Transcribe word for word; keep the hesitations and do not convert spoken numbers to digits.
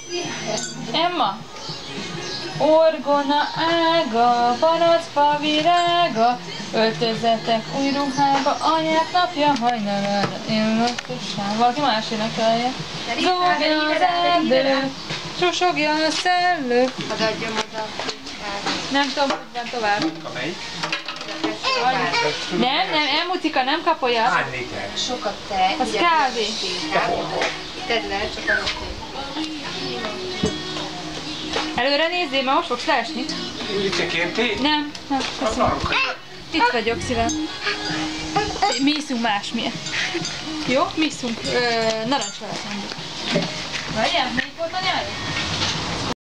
Emma! Orgona ága, baracba virága, öltözzetek új ruhába, anyák napja hajnalán, illatosán. Valaki más énekelje. Zúgja az erdő, susogja a szellő. Hadd adjam oda a kutyát. Nem tudom, hogy van tovább. Nem, nem, elmutika, nem kap olyat. Hány liter? Sokat te. Az kávé. Tedd le, csak annyit. Előre nézzél, mert most fogsz leesni. Mit kértél? Nem, nem, köszönöm. Itt vagyok, szívem. Mi iszunk másmilyen. Jó? Mi iszunk? Narancslevet mondjuk. Várjál, melyik volt a nyári?